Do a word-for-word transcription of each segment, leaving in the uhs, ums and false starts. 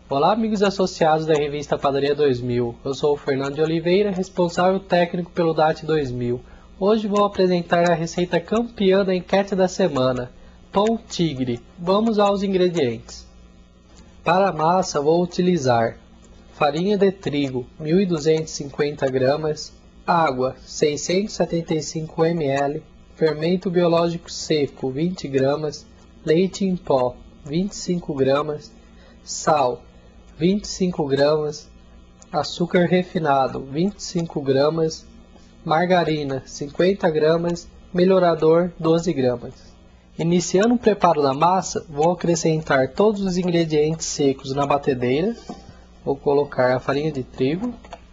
Olá, amigos associados da revista Padaria dois mil. Eu sou o Fernando de Oliveira, responsável técnico pelo D A T dois mil. Hoje vou apresentar a receita campeã da enquete da semana, pão tigre. Vamos aos ingredientes. Para a massa vou utilizar farinha de trigo mil duzentos e cinquenta gramas, água seiscentos e setenta e cinco mililitros, fermento biológico seco vinte gramas, leite em pó vinte e cinco gramas, sal vinte e cinco gramas, açúcar refinado vinte e cinco gramas, margarina cinquenta gramas, melhorador doze gramas. Iniciando o preparo da massa, vou acrescentar todos os ingredientes secos na batedeira. Vou colocar a farinha de trigo,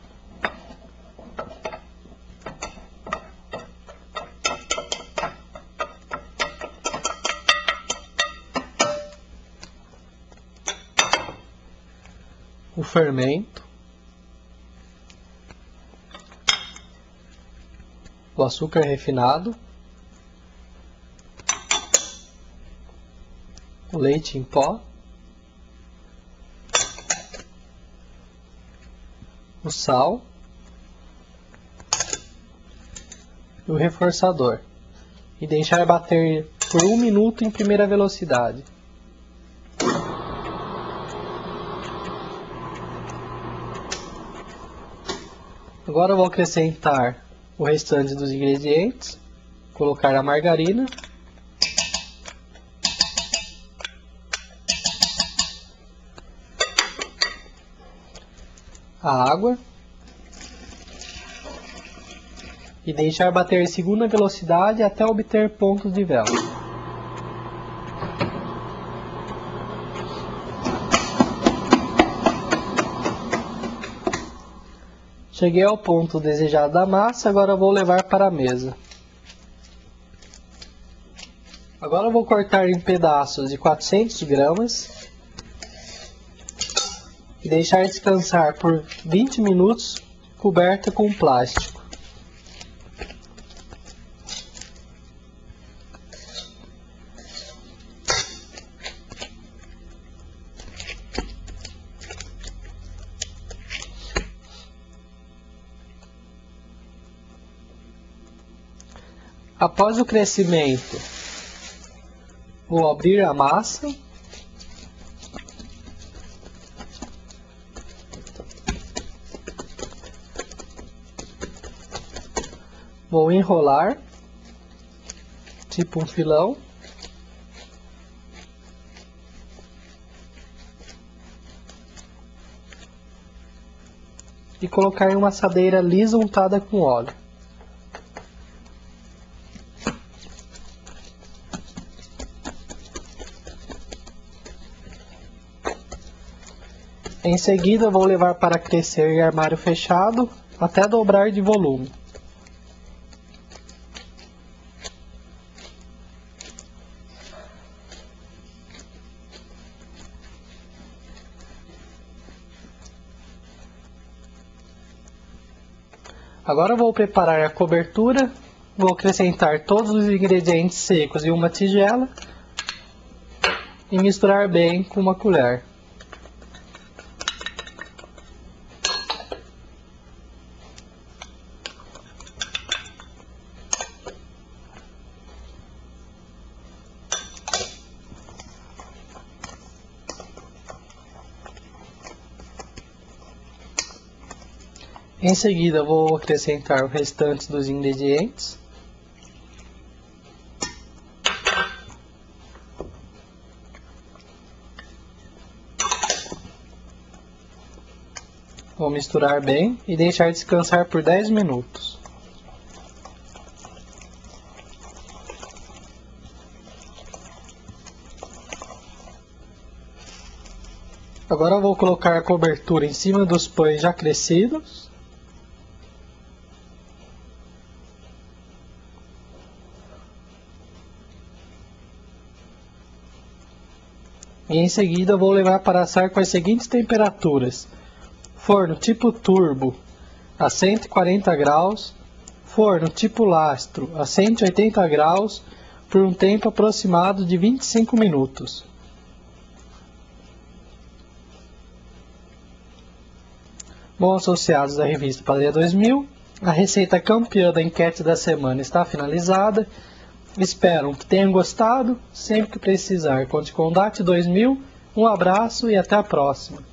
o fermento, o açúcar refinado, o leite em pó, o sal e o reforçador, e deixar bater por um minuto em primeira velocidade. Agora eu vou acrescentar o restante dos ingredientes, colocar a margarina, a água e deixar bater em segunda velocidade até obter pontos de vela. Cheguei ao ponto desejado da massa, agora vou levar para a mesa. Agora vou cortar em pedaços de quatrocentos gramas e deixar descansar por vinte minutos coberta com plástico. Após o crescimento, vou abrir a massa vou enrolar tipo um filão e colocar em uma assadeira lisa untada com óleo. Em seguida, vou levar para crescer em armário fechado até dobrar de volume. Agora vou preparar a cobertura. Vou acrescentar todos os ingredientes secos em uma tigela e misturar bem com uma colher. Em seguida, vou acrescentar o restante dos ingredientes. Vou misturar bem e deixar descansar por dez minutos. Agora eu vou colocar a cobertura em cima dos pães já crescidos. E em seguida vou levar para assar com as seguintes temperaturas: forno tipo turbo a cento e quarenta graus, forno tipo lastro a cento e oitenta graus por um tempo aproximado de vinte e cinco minutos. Bom, associados da revista Padaria dois mil, a receita campeã da enquete da semana está finalizada. Espero que tenham gostado. Sempre que precisar, conte com o D A T dois mil. Um abraço e até a próxima.